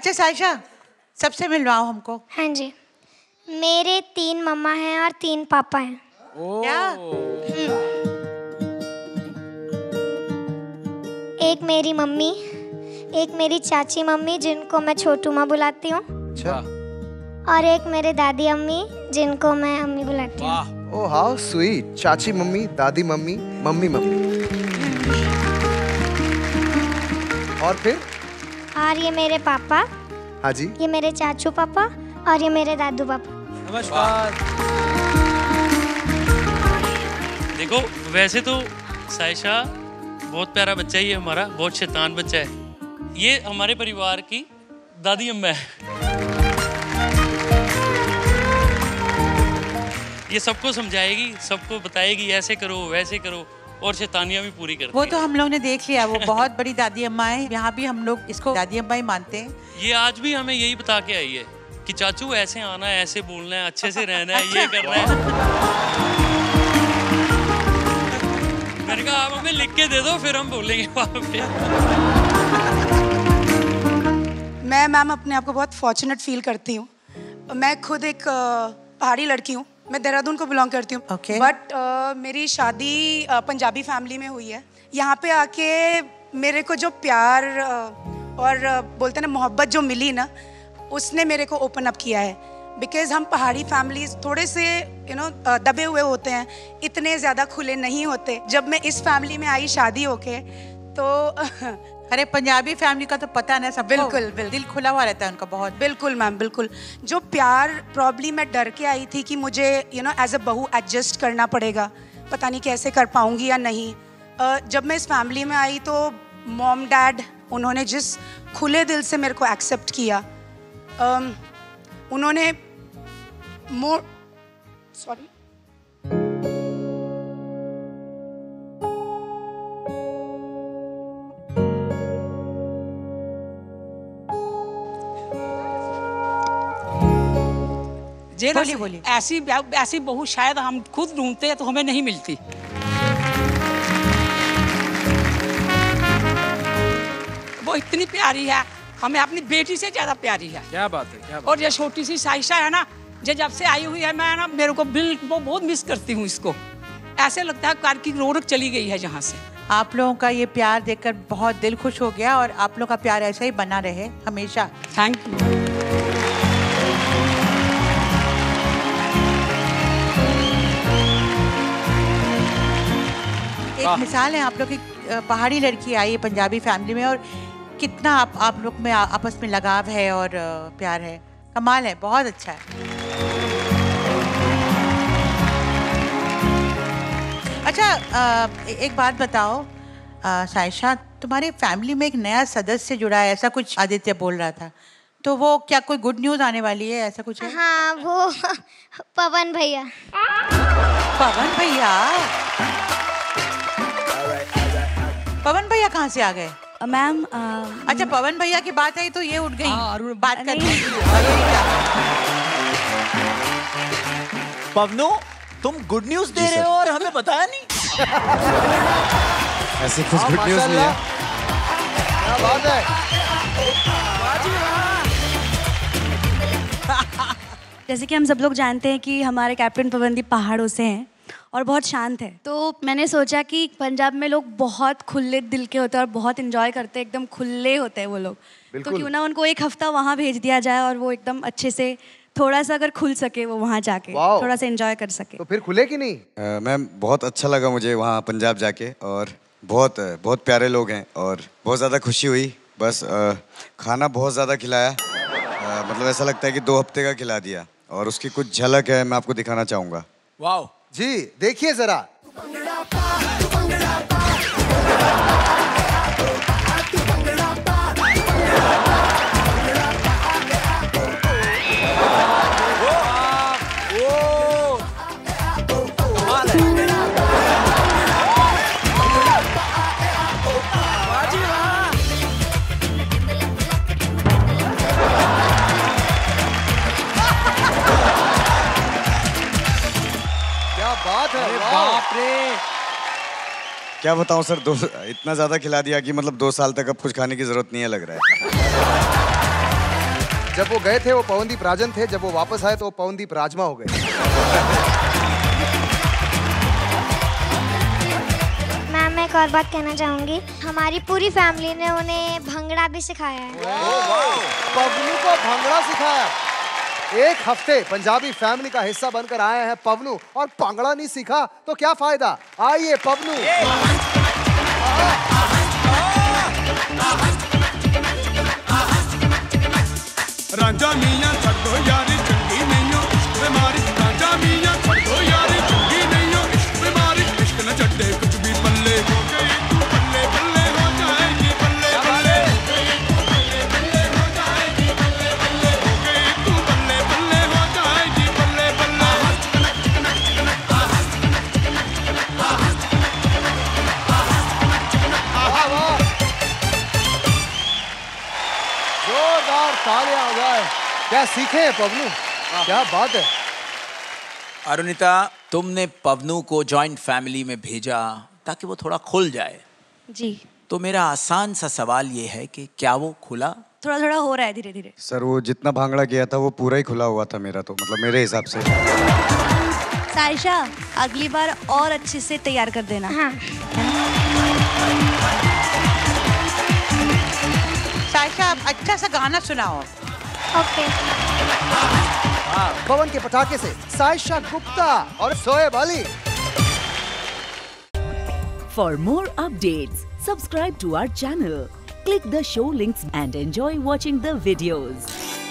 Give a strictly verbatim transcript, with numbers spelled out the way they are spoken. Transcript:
अच्छा साइशा, सबसे मिलवाओ हमको। हाँ जी, मेरे तीन मम्मा हैं और तीन पापा हैं। क्या? एक मेरी मम्मी, एक मेरी चाची मम्मी जिनको मैं छोटू माँ बुलाती हूँ, और एक मेरे दादी अम्मी जिनको मैं अम्मी बुलाती हूँ। Oh how sweet. चाची मम्मी, दादी मम्मी, मम्मी मम्मी। और फिर? और ये मेरे पापा। हाँ जी। ये मेरे चाचू पापा और ये मेरे दादू पापा। नमस्कार। देखो वैसे तो साइशा बहुत प्यारा बच्चा है, ये हमारा बहुत शैतान बच्चा है। ये हमारे परिवार की दादी अम्मा है। ये सबको समझाएगी, सबको बताएगी ऐसे करो वैसे करो, और शैतानियाँ भी पूरी करती है। वो तो हम लोग ने देख लिया, वो बहुत बड़ी दादी अम्मा है। यहाँ भी हम लोग इसको दादी अम्मा ही मानते हैं। ये आज भी हमें यही बता के आई है कि चाचू ऐसे आना है, ऐसे बोलना है, अच्छे से रहना है, ये करना है। मैंने कहा आप हमें लिख के दे दो, फिर हम बोलेंगे वहाँ पे। मैं मैम अपने आप को बहुत फॉर्चुनेट फील करती हूँ। मैं खुद एक पहाड़ी लड़की हूँ, मैं देहरादून को बिलोंग करती हूँ। okay. बट uh, मेरी शादी uh, पंजाबी फैमिली में हुई है। यहाँ पे आके मेरे को जो प्यार uh, और uh, बोलते हैं ना मोहब्बत जो मिली ना, उसने मेरे को ओपन अप किया है। बिकॉज हम पहाड़ी फैमिलीज थोड़े से यू नो दबे हुए होते हैं, इतने ज़्यादा खुले नहीं होते। जब मैं इस फैमिली में आई शादी होके तो अरे पंजाबी फैमिली का तो पता ना सब। बिल्कुल बिल्कुल दिल खुला हुआ रहता है उनका बहुत। बिल्कुल मैम बिल्कुल। जो प्यार प्रॉब्ली मैं डर के आई थी कि मुझे यू नो एज अ बहू एडजस्ट करना पड़ेगा, पता नहीं कैसे कर पाऊंगी या नहीं। uh, जब मैं इस फैमिली में आई तो मॉम डैड उन्होंने जिस खुले दिल से मेरे को एक्सेप्ट किया, um, उन्होंने मोर सॉरी बोलिए बोलिए। ऐसी ऐसी बहू शायद हम खुद ढूंढते हैं तो हमें नहीं मिलती। वो इतनी प्यारी है, हमें अपनी बेटी से ज्यादा प्यारी है। क्या बात है, क्या बात। और ये छोटी सी साइशा है ना, जो जब से आई हुई है, मैं ना मेरे को बिल्कुल वो बहुत मिस करती हूँ इसको। ऐसे लगता है कार की रौनक चली गई है यहाँ से। आप लोगों का ये प्यार देखकर बहुत दिल खुश हो गया, और आप लोगों का प्यार ऐसा ही बना रहे हमेशा। Thank you. एक मिसाल है, आप लोग की पहाड़ी लड़की आई है पंजाबी फैमिली में, और कितना आप आप लोग में आपस में लगाव है और प्यार है। कमाल है, बहुत अच्छा है। अच्छा एक बात बताओ साइशा, तुम्हारे फैमिली में एक नया सदस्य जुड़ा है, ऐसा कुछ आदित्य बोल रहा था, तो वो क्या कोई गुड न्यूज आने वाली है, ऐसा कुछ है? हाँ, वो पवन भैया। पवन भैया? पवन भैया कहाँ से आ गए मैम? अच्छा, पवन भैया की बात आई तो ये उठ गई बात करने। पवनो, तुम गुड न्यूज दे रहे हो और हमें बताया नहीं। ऐसे कुछ गुड न्यूज नहीं है। क्या बात है। जैसे कि हम सब लोग जानते हैं कि हमारे कैप्टन पवनदीप पहाड़ों से हैं और बहुत शांत है, तो मैंने सोचा कि पंजाब में लोग बहुत खुले दिल के होते हैं और बहुत एंजॉय करते हैं, एकदम खुले होते हैं वो लोग, तो क्यों ना उनको एक हफ्ता वहाँ भेज दिया जाए और वो एकदम अच्छे से थोड़ा सा अगर खुल सके, वो वहाँ जाके थोड़ा सा एंजॉय कर सके। तो फिर खुले कि नहीं? मैम बहुत अच्छा लगा मुझे वहाँ पंजाब जाके, और बहुत बहुत प्यारे लोग हैं और बहुत ज़्यादा खुशी हुई। बस आ, खाना बहुत ज़्यादा खिलाया, आ, मतलब ऐसा लगता है कि दो हफ्ते का खिला दिया, और उसकी कुछ झलक है, मैं आपको दिखाना चाहूँगा। वाह जी, देखिए जरा। बाप रे, क्या बताऊं सर, दो इतना ज्यादा खिला दिया कि मतलब दो साल तक अब कुछ खाने की जरूरत नहीं है लग रहा है। जब वो गए थे वो पवनदीप राजन थे, जब वो वापस आए तो वो पवनदीप राजमा हो गए। मैम मैं एक और बात कहना चाहूंगी, हमारी पूरी फैमिली ने उन्हें भंगड़ा भी सिखाया है। पवनू को भंगड़ा सिखाया। एक हफ्ते पंजाबी फैमिली का हिस्सा बनकर आए हैं पवनू और भंगड़ा नहीं सीखा तो क्या फायदा। आइए पवनू। राजा मियां छड़ दो यारी चंगी नहीं हो इश्क बीमारी, राजा मियां छड़ दो यारी चंगी नहीं हो इश्क बीमारी, इश्क न छड्डे कुछ भी पल्ले हो गई तू बल्ले बल्ले हो जाएगी बल्ले बल्ले हो गई तू बल्ले बल्ले हो जाएगी बल्ले बल्ले हो गई तू बल्ले बल्ले हो जाएगी बल्ले बल्ले। जोरदार तालियां हो जाए। क्या सीखे हैं पवनू, क्या बात है। अरुणिता, तुमने पवनू को जॉइंट फैमिली में भेजा ताकि वो थोड़ा खुल जाए। जी। तो मेरा आसान सा सवाल ये है कि क्या वो खुला? थोड़ा थोड़ा हो रहा है धीरे धीरे। सर वो जितना भांगड़ा किया था वो पूरा ही खुला हुआ था मेरा, तो मतलब मेरे हिसाब से। साइशा, अगली बार और अच्छे से तैयार कर देना। हाँ। साइशा आप अच्छा सा गाना सुनाओ। ओके। पवन के पटाखे से साइशा गुप्ता और Shoaib Ali. For more updates, subscribe to our channel, click the show links and enjoy watching the videos.